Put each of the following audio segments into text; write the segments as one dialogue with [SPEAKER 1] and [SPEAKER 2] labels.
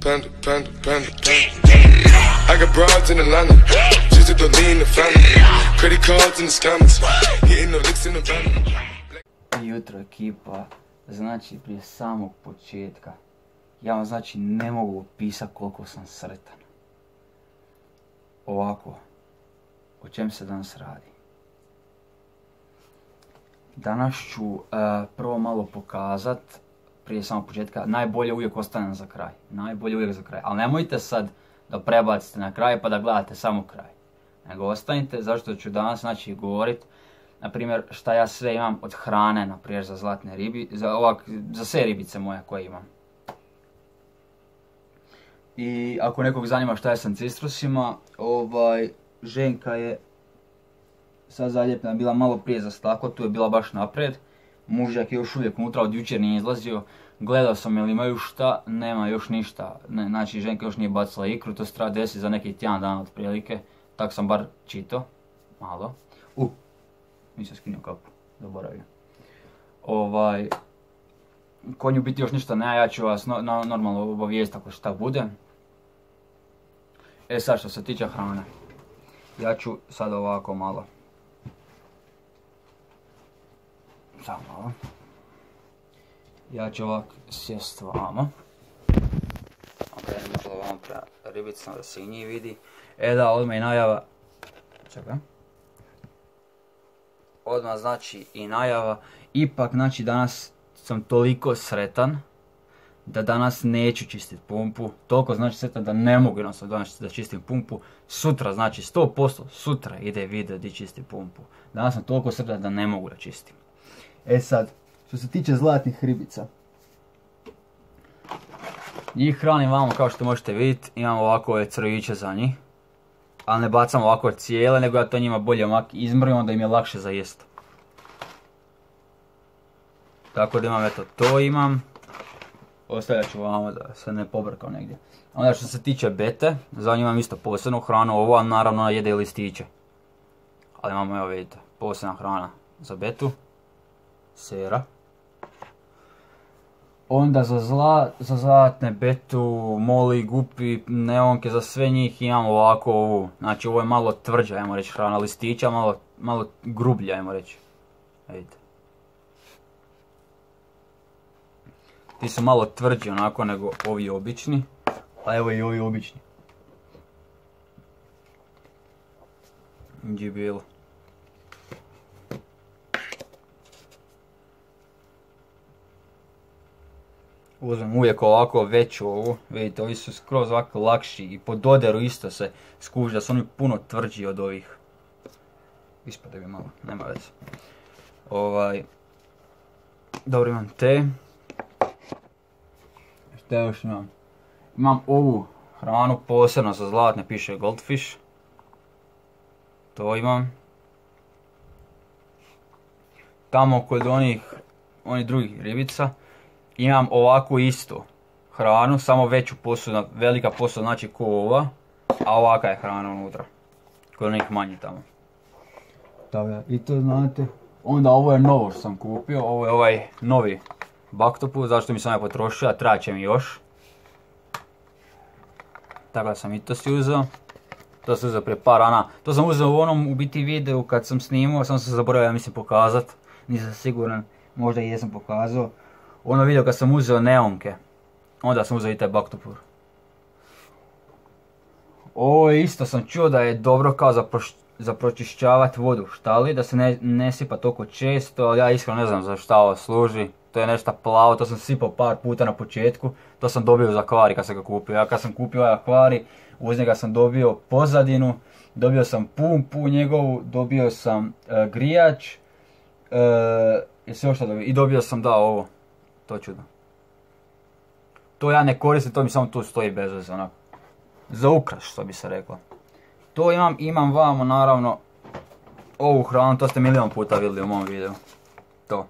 [SPEAKER 1] I got broads in Atlanta, just to lean the family. Credit cards in the scammers, hitting the licks in the van.
[SPEAKER 2] Jutro ekipa, znači prije samog početka, ja vam znači ne mogu opisati koliko sam sretan. Ovako, o čem se danas radi? Danas ću prvo malo pokazat, prije samog početka, najbolje uvijek ostanem za kraj. Najbolje uvijek za kraj, ali nemojte sad da prebacite na kraj pa da gledate samo kraj. Nego ostanite, zašto ću danas znači govorit, na primjer šta ja sve imam od hrane, na primjer za zlatne ribi, za sve ribice moje koje imam. I ako nekog zanima šta je sa citrusima, ženka je sad zaljepna bila malo prije za staklo, tu je bila baš naprijed. Mužjak je još uvijek unutra, od jučer nije izlazio. Gledao sam jel imaju šta, nema još ništa. Znači ženka još nije bacila ikru, to se treba desiti za neki tjedan dana otprilike. Tak sam bar čitao, malo. Nisam skinuo kapu, zaboravio. Konju biti još ništa ne, ja ću vas normalno obavijestiti ako šta bude. Sad što se tiče hrane, ja ću sad ovako malo. Samo malo. Ja ću ovak sjest vamo. Okrenem malo vam prema ribicama da se i njih vidi. Da, odmah i najava. Čekaj. Odmah znači i najava. Ipak znači danas sam toliko sretan da danas neću čistiti pumpu. Toliko znači sretan da ne mogu jednostavno danas da čistim pumpu. Sutra znači 100% sutra ide video di čistim pumpu. Danas sam toliko sretan da ne mogu da čistim. Sad, što se tiče zlatnih ribica. Njih hranim vamo kao što možete vidjeti, imam ovako ove crviće za njih. Ali ne bacam ovako cijele, nego ja to njima bolje izmrim, onda im je lakše za jest. Tako da imam, eto, to imam. Ostavljat ću vamo da se ne pobrkao negdje. Onda što se tiče bete, za njih imam isto posebnu hranu, ovo naravno ona jede listiće. Ali imamo, evo vidite, posebna hrana za betu. Sera. Onda za zlatne betu, moli, gupi, neonke, za sve njih imam ovako ovu. Znači ovo je malo tvrđa, ajmo reći, hrana listića, malo grublja, ajmo reći. Vidite. Ti su malo tvrđi onako nego ovi obični, a evo i ovi obični. Gdje je bilo? Uzmem uvijek ovako veću ovu, vidite ovi su skroz ovako lakši i po doderu isto se skuži da su oni puno tvrđi od ovih. Ispade mi malo, nema veze. Dobro, imam te. Šta još imam? Imam ovu hranu posebno za zlatne, piše Goldfish. To imam. Tamo kod onih drugih ribica imam ovakvu istu hranu, samo veću posudu, velika posuda znači ko ova, a ovaka je hrana unutra, kod onih manji tamo. I to znate, onda ovo je novo što sam kupio, ovo je ovaj novi baktopus, zašto mi sam ja potrošio, a trebat će mi još. Tako da sam i to si uzeo. To sam uzeo prije par dana, to sam uzeo u onom u biti videu kad sam snimao, sam se zaboravio ja mislim pokazat, nisam siguran, možda i jesam pokazao. Ono video kad sam uzeo neonke, onda sam uzeo i taj baktopur. Ovo je isto sam čuo da je dobro kao za pročišćavat vodu u štali, da se ne sipa toliko često, ali ja iskreno ne znam za šta ovo služi. To je nešto plavo, to sam sipao par puta na početku, to sam dobio za akvarij kad sam ga kupio. Ja kad sam kupio ovaj akvarij, uz njega sam dobio pozadinu, dobio sam pumpu njegovu, dobio sam grijač, i dobio sam ovo. To je čudno. To ja ne koristim, to mi samo tu stoji bez veze, onako. Za ukras, što bi se reklo. To imam vamo naravno ovu hranu, to ste milion puta vidjeli u mom videu. To.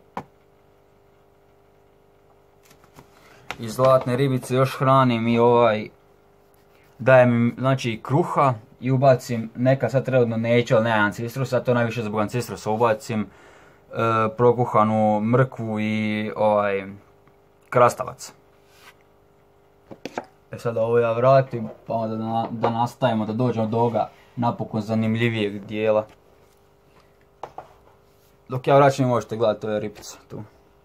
[SPEAKER 2] Iz zlatne ribice još hranim i dajem im znači kruha i ubacim, neka sad trenutno neću, ali nemam cistrusa, to najviše zbog citrusa ubacim prokuhanu mrkvu i krastavac. Sad ovo ja vratim, pa onda da nastavimo, da dođemo do ovoga napokon zanimljivijeg dijela. Dok ja vraćam možete gledati ove ripice tu.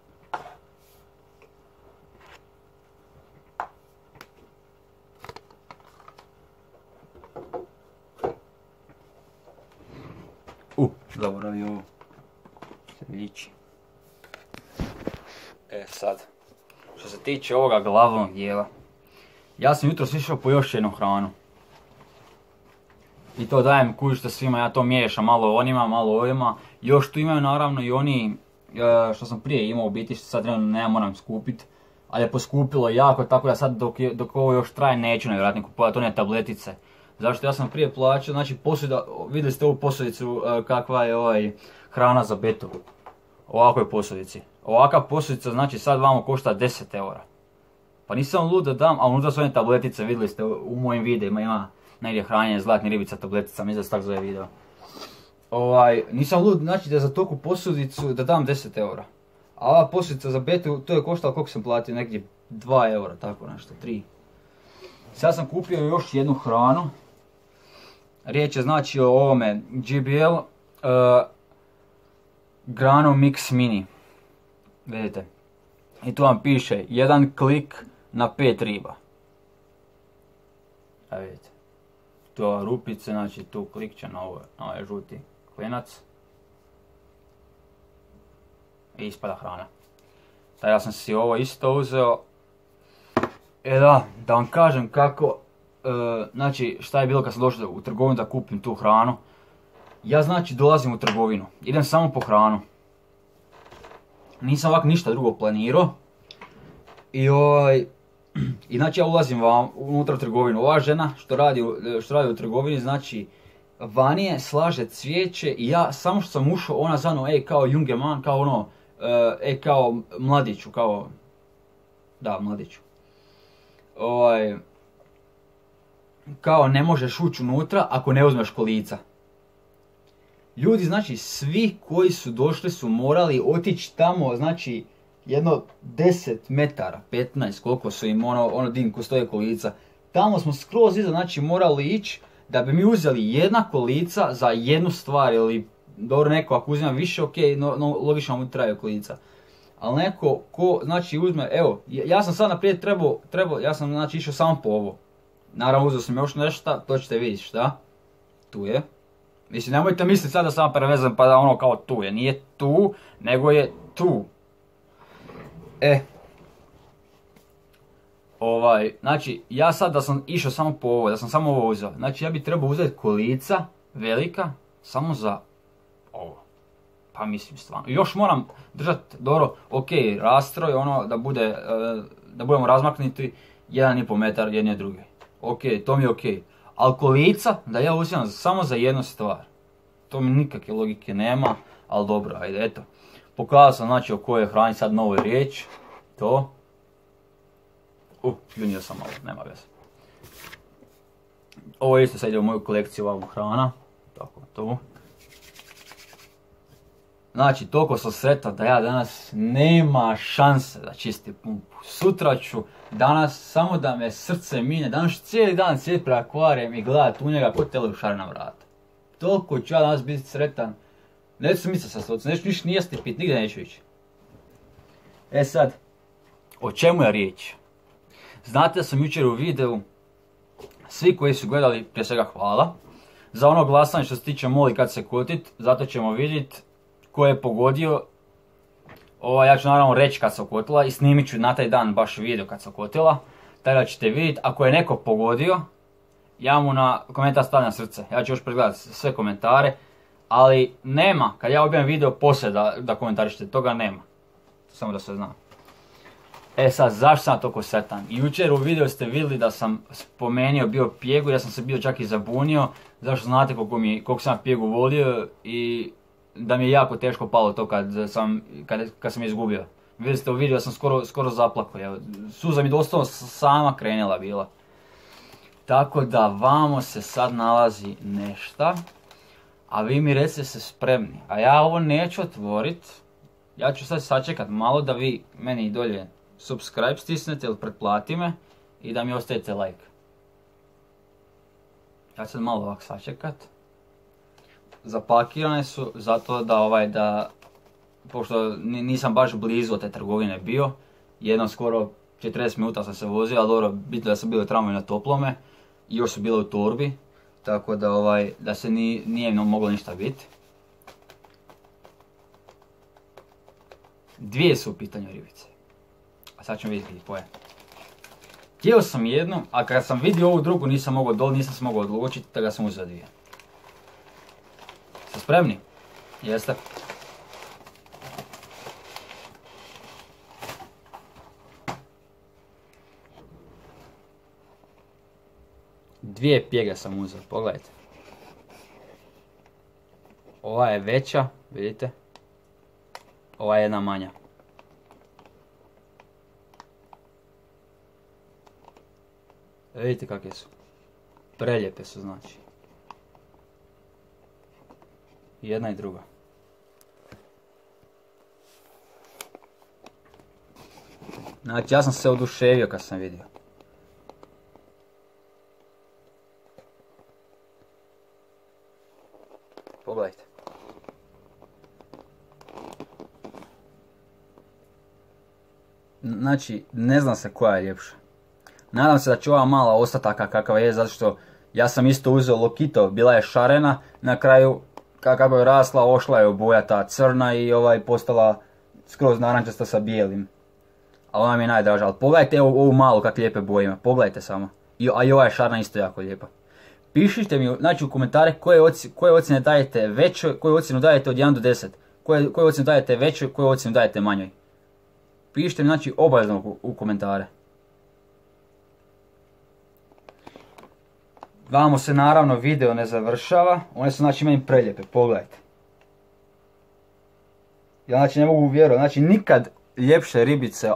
[SPEAKER 2] Zaboravio ovo. Srljići. Sad. Što se tiče ovoga glavnog dijela. Ja sam jutros išao po još jednu hranu. I to dajem kužište svima, ja to miješam malo onima, malo ovima. Još tu imaju naravno i oni što sam prije imao u biti, što sad trenutno ne moram skupiti. Ali je poskupilo jako, tako da sad dok ovo još traje neću nevjerojatno kupovati one tabletice. Zašto ja sam prije plaćao, znači posuda, vidjeli ste ovu posudicu kakva je hrana za betu. Ovakvoj posudici. Ovaka posudica znači sad vamo košta 10 eura. Pa nisam lud da dam, a unutra su one tabletice, vidjeli ste u mojim videima, ima negdje hranjenje zlatnih ribica tabletica, mislim da se tako zove video. Nisam lud, znači da za toku posudicu da dam 10 eura. A ova posudica za betu, to je koštalo koliko sam platio, negdje 2 eura, tako nešto, 3. Sad sam kupio još jednu hranu. Riječ je znači o ovome GBL Grano Mix Mini. Vidite. I tu vam piše 1 klik na 5 riba. A vidite. Tu ova rupice, znači tu klikće na ovaj žuti klinac. I ispada hrana. Tako ja sam si ovo isto uzeo. Da vam kažem kako, znači šta je bilo kad sam došao u trgovinu da kupim tu hranu. Ja znači dolazim u trgovinu, idem samo po hranu. Nisam ovako ništa drugo planirao. I znači ja ulazim unutra u trgovinu. Ova žena što radi u trgovini, znači vanije slaže cvijeće i ja samo što sam ušao, ona za mnom, kao junge man, kao ono, kao mladiću, kao, da mladiću. Kao ne možeš ući unutra ako ne uzmeš kolica. Ljudi, znači svi koji su došli su morali otići tamo, znači jedno 10 metara, 15, koliko su im ono dim ko stoje kolica. Tamo smo skroz iza, znači morali ići da bi mi uzeli jedna kolica za jednu stvar ili dobro neko ako uzima više, ok, no logično mu traju kolica. Ali neko ko znači uzme, evo, ja sam sad naprijed trebao, ja sam znači išao samo po ovo. Naravno uzeo sam još nešto, to ćete vidjeti šta. Tu je. Mislim, nemojte misliti sad da sam prevezan pa da ono kao tu je, nije tu, nego je tu. Znači, ja sad da sam išao samo po ovo, da sam samo ovo uzeo, znači ja bi trebao uzeti kolica velika samo za ovo. Pa mislim stvarno. Još moram držati dobro, ok, rastroj, ono da budemo razmaknuti 1,5 metar jedne druge. Ok, to mi je ok. Ali kolica da ja uzimam samo za jednu stvar. To mi nikakve logike nema, ali dobro, ajde, eto. Pokazao sam znači o kojoj hrani sad novoj riječ. To. Junio sam malo, nema veze. Ovo isto sad ide u moju kolekciju ovog hrana. Tako, to. Znači, toliko sam sretan da ja danas nema šanse da čistim pumpu. Sutra ću danas samo da me srce mine, danas ću cijeli dan sjediti pred akvarijem i gledat u njega ko televišar na vrata. Toliko ću ja danas biti sretan. Neću se misliti sa stolcem, neću ništa ni jesti pit, nigdje neću ići. Sad, o čemu je riječ? Znate da sam jučer u videu, svi koji su gledali, prije svega hvala. Za ono glasanje što se tiče moli kad se kotit, zato ćemo vidjeti ko je pogodio. Ja ću naravno reći kad se okotila i snimit ću na taj dan baš video kad se okotila. Tako da ćete vidjeti, ako je neko pogodio, ja mu na komentar stavljam srce. Ja ću još pregledati sve komentare, ali nema, kad ja objavim video poslije da komentarišete, toga nema. Samo da se zna. Sad, zašto sam toliko sretan? Jučer u videu ste vidjeli da sam spomenuo bio pjegu, ja sam se bio čak i zabunio. Zašto znate koliko sam pjegu volio i da mi je jako teško palo to kad sam izgubio. Vidjeli ste u videu, ja sam skoro zaplakao. Suza mi doslovno sama krenula bila. Tako da vamo se sad nalazi nešta. A vi mi recite se spremni. A ja ovo neću otvorit. Ja ću sad sačekat malo da vi meni dolje subscribe stisnete ili pretplati me. i da mi ostavite like. Ja ću sad malo ovako sačekat. Zapakirane su zato da pošto nisam baš blizu te trgovine bio, jedno skoro 40 minuta sam se vozio, ali dobro, bitno da sam bio u tramvaju na toplome i još su bile u torbi, tako da se nije moglo ništa biti. Dvije su u pitanju ribice, a sad ćemo vidjeti koje. Htio sam jednu, a kad sam vidio ovu drugu nisam se mogao odlučiti, tako da sam uzeo dvije. Ste spremni? Jeste? Dvije pjege sam uzeo, pogledajte. Ova je veća, vidite. Ova je jedna manja. Vidite kakve su. Prelijepe su znači. Jedna i druga. Znači ja sam se oduševio kad sam vidio. Pogledajte. Znači, ne znam se koja je ljepša. Nadam se da će ova mala ostati takva kakva je, zato što ja sam isto uzeo Lokito, bila je šarena, na kraju kako je rasla, ošla je boja ta crna i postala skroz narančasta sa bijelim. A ona mi je najdraža, ali pogledajte ovu malu kak lijepe boje ima, pogledajte samo. A i ova je šarena isto jako lijepa. Pišite mi znači u komentare koje ocjene dajete većoj, koju ocjenu dajete od 1 do 10. Koju ocjenu dajete većoj, koju ocjenu dajete manjoj. Pišite mi znači obavezno u komentare. Vamo se naravno video ne završava, one su znači meni prelijepe, pogledajte. Ja znači ne mogu vjerovati, znači nikad ljepše ribice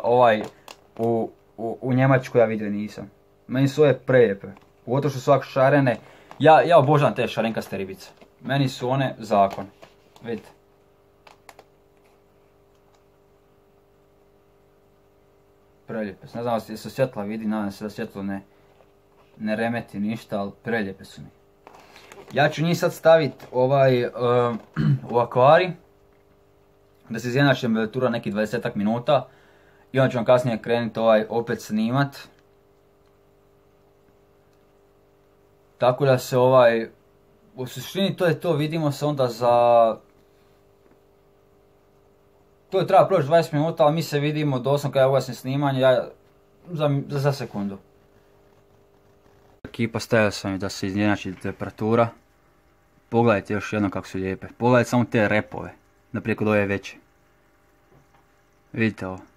[SPEAKER 2] u Njemačkoj ja vidio nisam. Meni su ove prelijepe, pogotovo što su ovako šarene. Ja obožavam te šarenkaste ribice, meni su one zakon, vidite. Prelijepe su, ne znam da se svjetla vidi, nadam se da svjetlo ne remeti ništa, ali prelijepe su mi. Ja ću njih sad staviti u akvarij, da se izjednači temperatura nekih 20 minuta i onda ću vam kasnije krenuti opet snimat. Tako da se u suštini to je to, vidimo se onda za... To je treba proći 20 minuta, ali mi se vidimo doslovno kada ja ugasim snimanje, za sekundu. Ekipa, stavio sam da se izjednači temperatura. Pogledajte još jednom kako su lijepe. Pogledajte samo te repove, naprijed kod ove veće. Vidite ovo.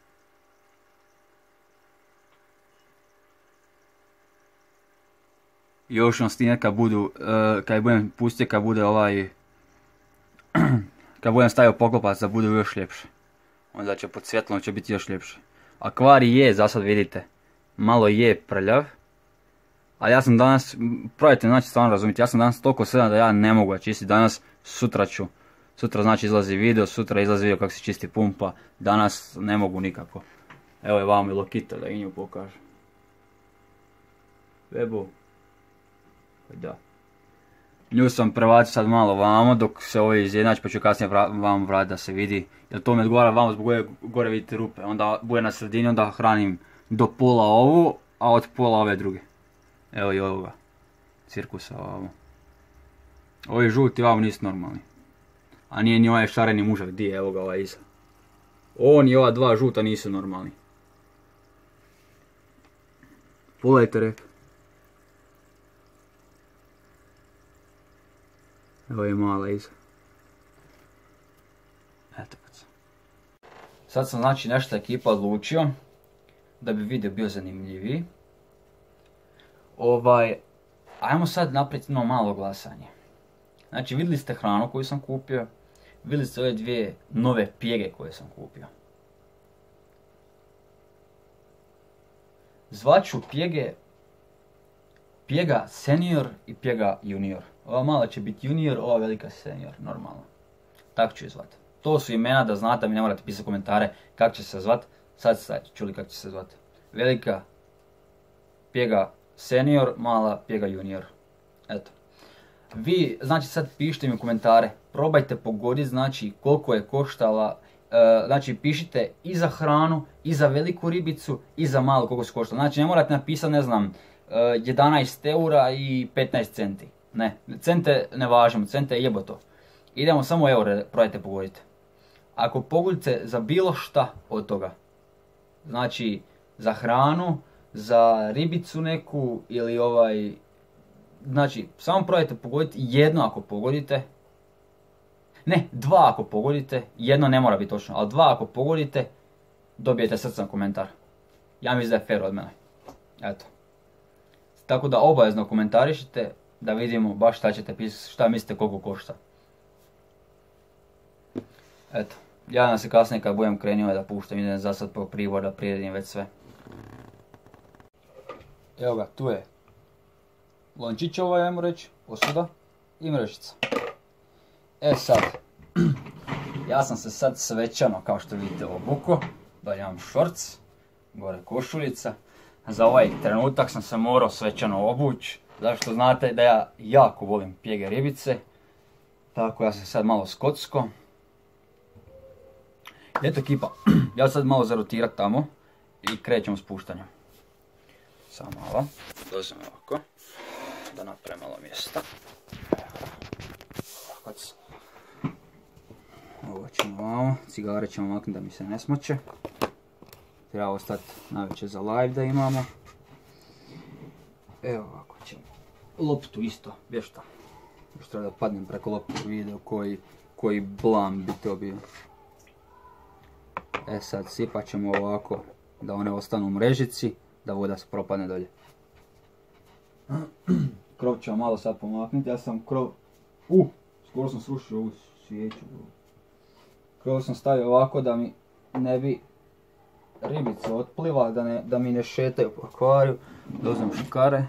[SPEAKER 2] Još vam snimati kad budem pustio, kad bude kad budem stavio poklopac da budu još ljepše. Onda će pod svjetlom će biti još ljepše. Akvarij je, za sad vidite, malo je prljav. Ali ja sam danas, probajte znači stvarno razumjeti, ja sam danas toliko sredan da ja ne mogu čistiti danas, sutra ću. Sutra znači izlazi video, sutra izlazi video kako se čisti pumpa, danas ne mogu nikako. Evo je vam i Lokito da i nju pokažem. Bebo. Da. Nju sam prebacio sad malo vamo dok se ovo izjednači, pa ću kasnije vam vratiti da se vidi. Jer to mi odgovara vamo zbog ove gore vidite rupe, onda bude na sredini, onda hranim do pola ovu, a od pola ove druge. Evo i ovoga cirkusa ovamo. Ovi žuti vamo nisu normalni. A nije ni ovaj šareni mužak, di je, evo ga ovaj iza. On i ova dva žuta nisu normalni. Pogledajte rep. Evo je mala iza. Eto kad sam. Sad sam znači nešto ekipa odlučio da bi video bio zanimljiviji. Ajmo sad napraviti jedno malo glasanje. Znači vidjeli ste hranu koju sam kupio, vidjeli ste ove dvije nove pjege koje sam kupio. Zvaću pjega senior i pjega junior. Ova mala će biti junior, ova velika senior, normalno. Tako ću je zvati. To su imena da znate, mi ne morate pisati komentare kako će se zvat. Sad ste čuli kako će se zvat. Velika pjega senior, mala pjega junior. Eto. Vi, znači sad pišite mi u komentare, probajte pogoditi znači koliko je koštala, znači pišite i za hranu, i za veliku ribicu, i za malu koliko se koštala. Znači ne morate napisati, ne znam, 11 eura i 15 centi. Ne, cente ne važimo, cente je jeboto. Idemo samo eure, probajte pogoditi. Ako pogodite za bilo šta od toga, znači za hranu, za ribicu neku ili znači samo probajte pogoditi jedno ako pogodite. Ne, dva ako pogodite, jedno ne mora biti točno, ali dva ako pogodite, dobijete srcan komentar. Ja mislim da je fair od mene. Eto. Tako da obavezno komentarišite da vidimo baš šta ćete pisati, šta mislite koliko košta. Eto, javljam se kasnije kad budem krenuo da puštam, idem za sad po pribor da priredim već sve. Evo ga, tu je lončić ajmo reći, posuda i mrežica. E sad, ja sam se sad svečano, kao što vidite, obuko, da imam šorc, gore košuljica. Za ovaj trenutak sam se morao svečano obući, zašto znate da ja jako volim pjege ribice, tako ja sam sad malo skocko. Eto ekipa, ja sad malo zarotirat tamo i krećemo s puštanjem. Samo malo, dozim ovako, da napravim malo mjesta. Ovo ćemo ovamo, cigare ćemo maknuti da mi se ne smoće. Treba ostati navečer za live da imamo. Evo ovako ćemo. Loptu isto, vješta. Još treba da padnem preko loptu video koji blam bi to bio. E sad sipat ćemo ovako da one ostanu u mrežici, da voda se propadne dolje. Krov ćemo malo sad pomaknuti, ja sam krov... skoro sam srušio ovu svijeću. Krov sam stavio ovako da mi ne bi ribica otpliva, da mi ne šetaju po akvariju. Dozem škare.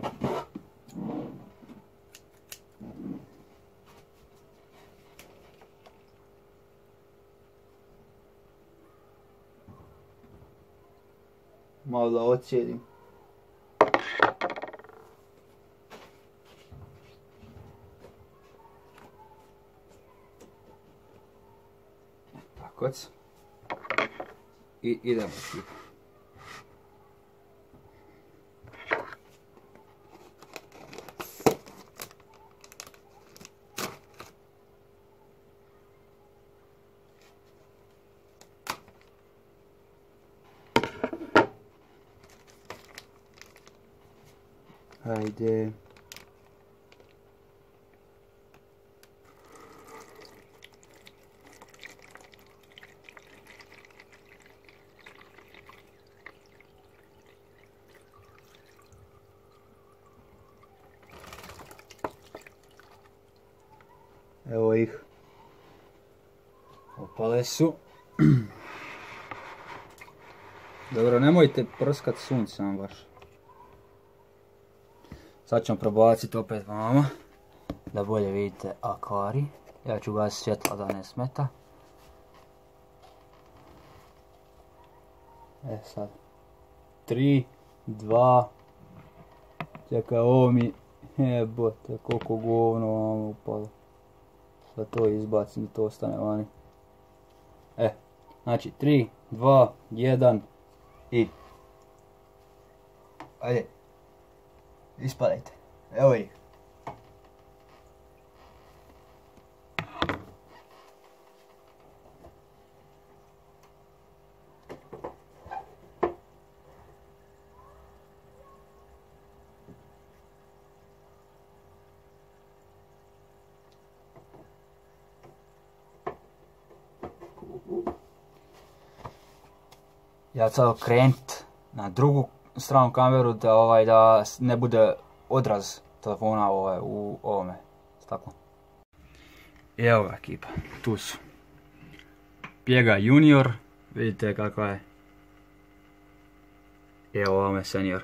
[SPEAKER 2] Malo da ocijedim. Tako. I idemo svi. Hajde. Evo ih. Opale su. Dobro, nemojte prskat suncem baš. Sad ćemo probaciti opet vama, da bolje vidite akvarij. Ja ću gasiti svjetlo da ne smeta. E sad. 3, 2, čekaj ovo mi, jebote koliko govno vam upalo. Da to izbacim, da to ostane vani. Znači 3, 2, 1 i... Ajde. Ispadajte. Evo ih. Ja ću sad okrenut na drugu stranu kameru da ne bude odraz telefona u ovome staklu. I evo ga ekipa, tu su. Pjega junior, vidite kakva je. I evo ovome senior.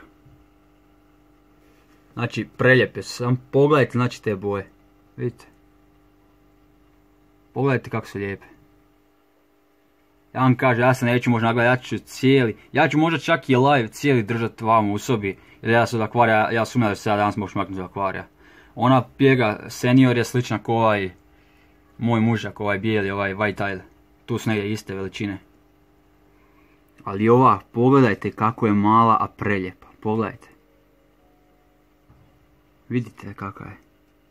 [SPEAKER 2] Znači preljepe su, samo pogledajte znači te boje, vidite. Pogledajte kako su lijepe. Ja vam kažem, ja se neću možda nagledati, ja ću možda čak i live cijeli držati vam u sobi, jer ja sam od akvarija, ja sumnjam da se ja danas mogu maknuti od akvarija. Ona pjega senior je slična ko ovaj, moj mužak, ovaj bijeli, ovaj white tile, tu su negdje iste veličine. Ali ova, pogledajte kako je mala, a preljepa, pogledajte. Vidite kakva je.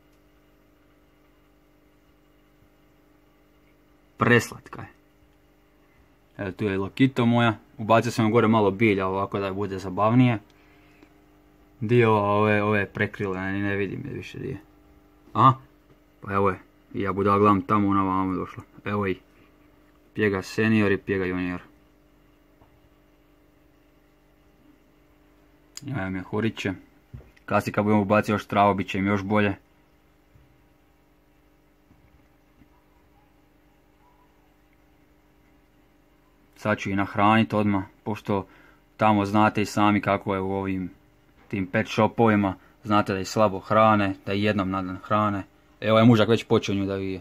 [SPEAKER 2] Preslatka je. Evo tu je lokito moja, ubacio sam gore malo bilja ovako da bude zabavnije. Dio ove prekrile, ne vidim je više dio. Aha, pa evo je, ja budala gledam tamo, ona vamo došla. Evo i, pjega senior i pjega junior. Imam je horiće. Kasnije kad budemo ubacio još travu, bit će im još bolje. Sad ću ih nahraniti odmah, pošto tamo znate i sami kako je u ovim tim pet shopovima. Znate da ih slabo hrane, da ih jednom na dan hrane. Evo je mužak već počeo nju da vije.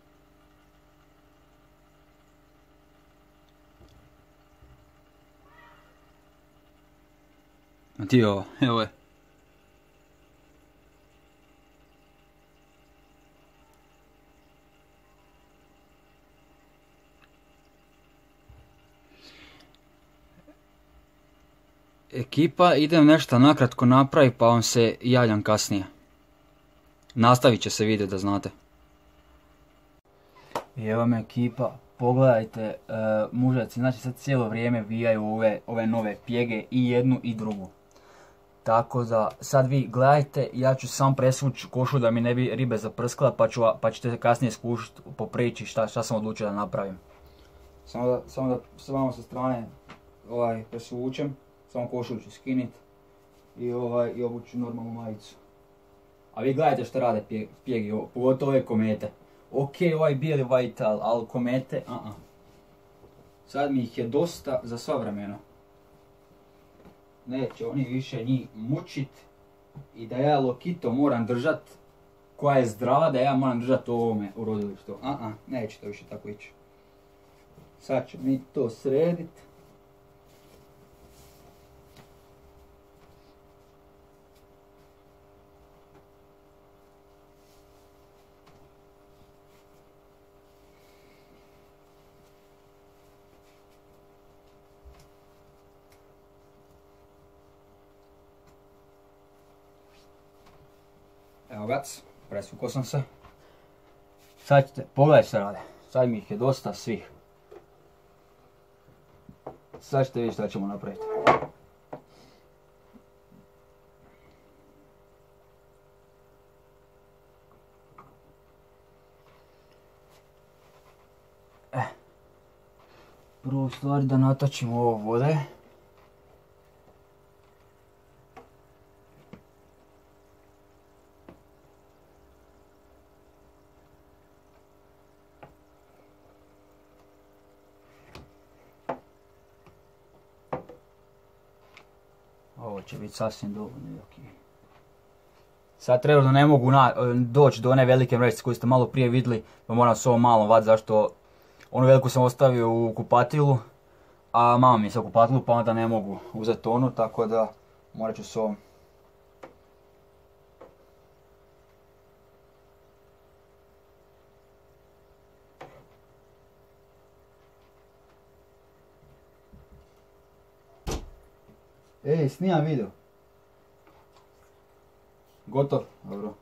[SPEAKER 2] A ti ovo, evo je. Ekipa, idem nešto nakratko napraviti pa vam se javljam kasnije. Nastavit će se video da znate. I evo me ekipa, pogledajte, mužaci znači sad cijelo vrijeme vijaju ove nove pjege i jednu i drugu. Tako da sad vi gledajte, ja ću sam presvući košu da mi ne bi ribe zaprskala pa ćete kasnije skušati po priči šta sam odlučio da napravim. Samo da s vama sa strane presvučem. Samo košulju ću skinit i obuću normalnu majicu. A vi gledajte što rade pjegi, pogotovo ove komete. Ok, ovaj bijeli white tile, ali komete, Sad mi ih je dosta za sva vremena. Neće oni više njih mučit i da ja lokito moram držat, koja je zdrava, da ja moram držat ovome u rodilištu. Neće to više tako ići. Sad ću mi to sredit. Evo gac, presvukao sam se. Sad ćete, pogledajte što rade. Sad mi ih je dosta svih. Sad ćete vidjeti šta ćemo napraviti. Prvo stvari da natočimo ovo vode. Ovo će biti sasvim dovoljno. Sad trenutno ne mogu doći do one velike mrežice koju ste malo prije vidjeli, pa moram s ovom malom vat zašto onu veliku sam ostavio u kupatilu, a mama mi je sa kupatilu pa onda ne mogu uzeti onu, tako da morat ću s ovom. Ej, snimam video. Gotov? Dobro.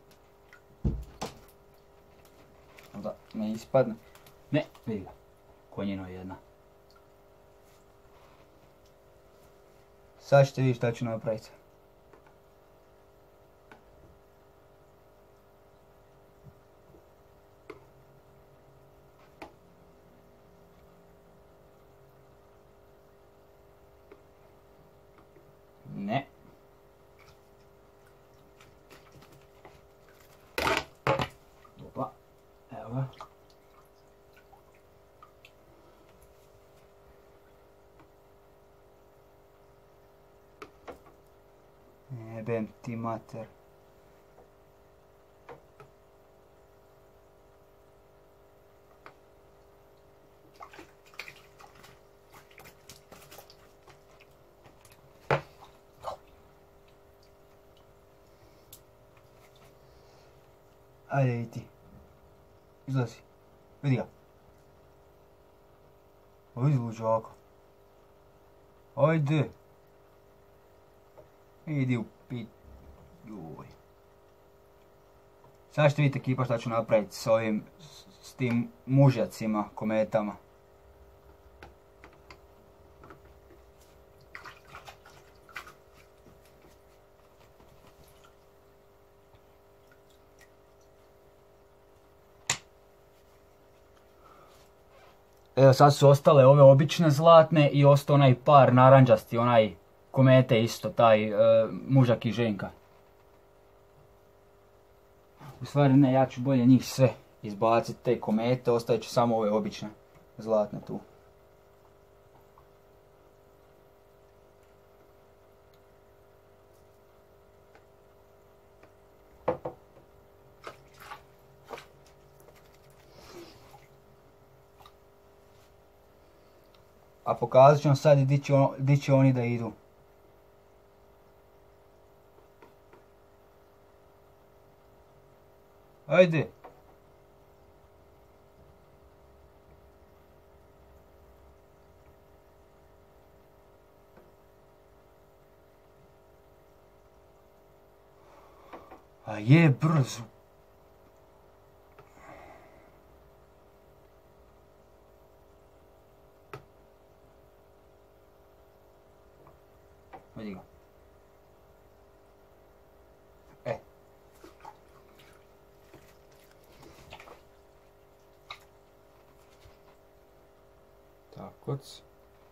[SPEAKER 2] Da ne ispadne. Ne, vidi ga. Konjino je jedna. Sad ćete vidjeti šta ću napraviti. Ne. Opa, evo ga. Jebem ti mater. Ajde i ti. Izlazi. Vidi ga. Ajde luđaka. Ajde. Idi u pit. Juj. Sad ćete vidjeti ekipa šta ću napraviti s ovim, s tim mužjacima, kometama. Evo sad su ostale ove obične zlatne i ostao onaj par naranđasti, onaj komete isto, taj mužak i ženka. U stvari ne, ja ću bolje njih sve izbaciti, te komete, ostavit ću samo ove obične zlatne tu. A pokazat ću vam sad i di će oni da idu. Ajde. A je brzo. Vidi ga. Takoc.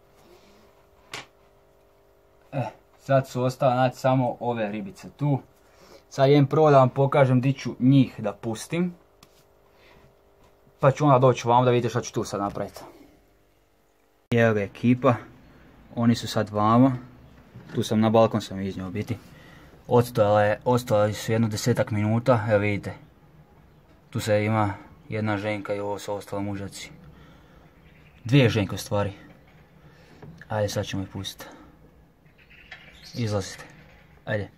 [SPEAKER 2] Sad su ostale naći samo ove ribice tu. Sad idem prvo da vam pokažem di ću njih da pustim. Pa ću onda doći vam da vidite što ću tu sad napraviti. Evo ga ekipa. Oni su sad vamo. Tu sam na balkon sam iznio biti. Ostojali su jedno 10-ak minuta. Evo vidite. Tu se ima jedna ženka i ovo su ostali mužaci. Dvije ženke u stvari. Ajde sad ćemo ih pustiti. Izlazite. Ajde.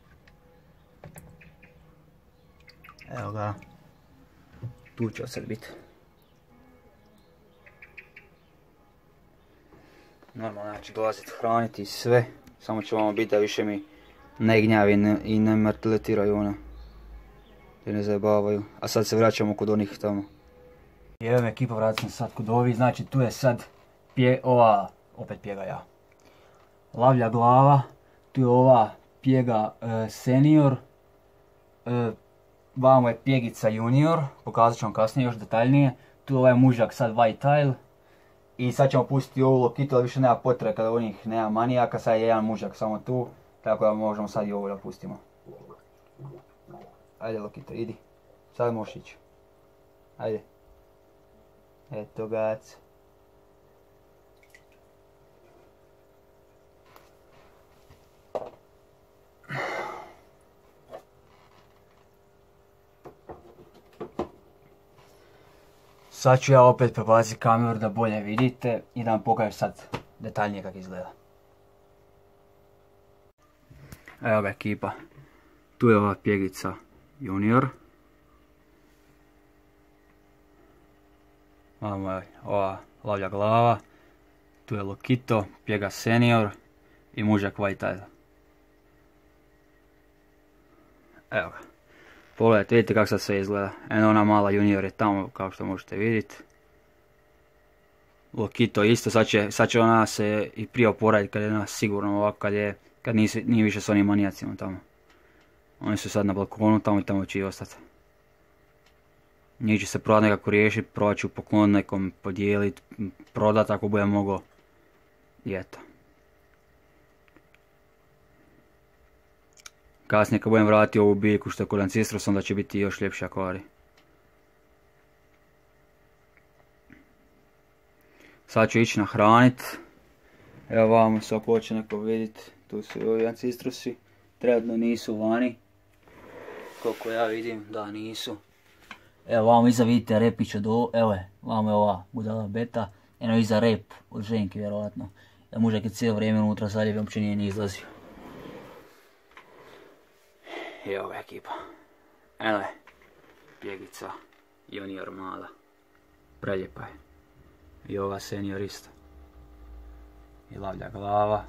[SPEAKER 2] Evo ga. Tu će sad biti. Normalno znači dolaziti hraniti sve. Samo će vam biti da više mi ne gnjavi i ne marteletiraju ona. Jer ne zajebavaju. A sad se vraćamo kod onih tamo. I evo me ekipa, vratim se sad kod ovih. Znači tu je sad ova, opet pjega ja. Lavlja glava. Tu je ova pjega senior. Vamo je pjegica junior. Pokazat ću vam kasnije još detaljnije. Tu je ovaj mužak sad white tile. I sad ćemo pustiti ovu lokitu, ali više nema potrebe kada u njih nema manijaka. Sad je jedan mužak samo tu. Tako da možemo sad i ovu da pustimo. Ajde lokito, idi. Sad možeš ići. Ajde. Eto gac. Sad ću ja opet prebaciti kameru da bolje vidite i da vam pokažem sad detaljnije kako izgleda. Evo ga ekipa. Tu je ova pjegica junior. Vamo je ova lavlja glava. Tu je lokito, pjega senior i mužak white tile. Evo ga. Pogledajte, vidite kako sad sve izgleda. Eno ona mala junior je tamo kao što možete vidjeti. Lokito isto, sad će ona se i prije oporaviti kad je ona sigurno ovako kad nije više s onim manijacima tamo. Oni su sad na balkonu tamo i tamo će i ostati. Njih će se prodat nekako riješiti, probat ću pokloniti nekom, podijeliti, prodati ako bude mogao. I eto. Kasnije kad budem vratio ovu biljku što je kod Ancestros, onda će biti još ljepši akvari. Sad ću ići nahranit. Evo vamo se ako hoće neko vidjeti. Tu su i ovi Ancestrosi. Trenutno nisu vani. Koliko ja vidim, da nisu. Evo vamo iza vidite repić od ovo. Evo je, vamo je ova budala beta. Eno iza rep od ženke vjerojatno. Mužak je cijelo vrijeme unutra zaljev, uopće nije ni izlazio. I evo ga ekipa. Eno je. pjegica, junior mala. Preljepa je. I ova senior isto. I lavlja glava.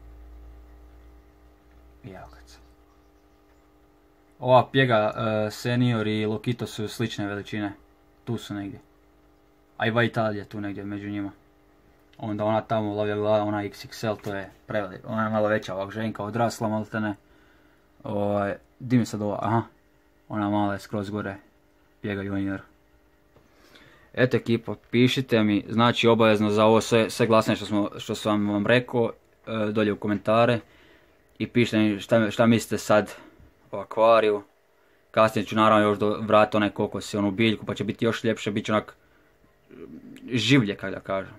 [SPEAKER 2] I evo kad se. Ova pjega senior i Lokito su slične veličine. Tu su negdje. A i Vital je tu negdje među njima. Onda ona tamo lavlja glava, ona XXL, to je prevelika. Ona je malo veća ovak ženka, odrasla maltene. Di mi sad ova, aha. Ona mala je skroz gore. Pjega junior. Eto ekipa, pišite mi, znači obavezno za ovo sve glasanje što sam vam rekao, dolje u komentare. I pišite mi šta mislite sad o akvariju. Kasnije ću naravno još vratiti onaj kokos i onu biljku, pa će biti još ljepše, bit će onak življe, kako da kažem.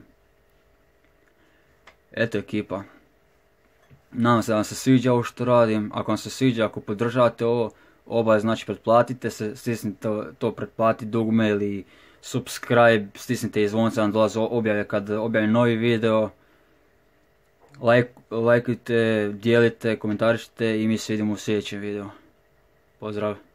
[SPEAKER 2] Eto ekipa, nadam se da vam se sviđa ovo što radim. Ako vam se sviđa, ako podržavate ovo, znači pretplatite se, stisnite to pretplatiti dugme ili subscribe, stisnite i zvonce da vam dolaze objave kad objavim novi video. Lajkujte, dijelite, komentarišite i mi se vidimo u sljedećem videu. Pozdrav!